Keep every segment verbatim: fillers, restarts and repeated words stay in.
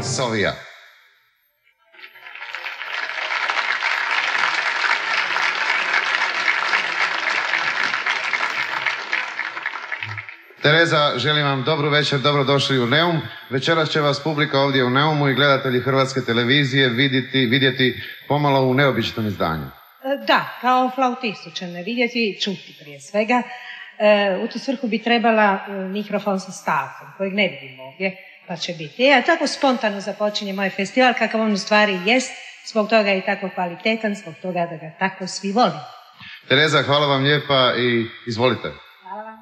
Sovija. Tereza, želim vam dobru večer, dobrodošli u Neum. Večeras će vas publika ovdje u Neumu i gledatelji Hrvatske televizije vidjeti, vidjeti pomalo u neobičnom izdanju. Da, kao flautistu će me vidjeti i čuti prije svega. U tu svrhu bi trebala mikrofon sa stavkom, kojeg ne vidim ovdje, pa će biti. Ja tako spontano započinje moj festival, kakav on u stvari jest, zbog toga je i tako kvalitetan, zbog toga da ga tako svi voli. Tereza, hvala vam lijepa i izvolite. Hvala vam.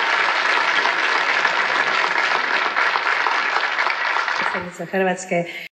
Hrvatske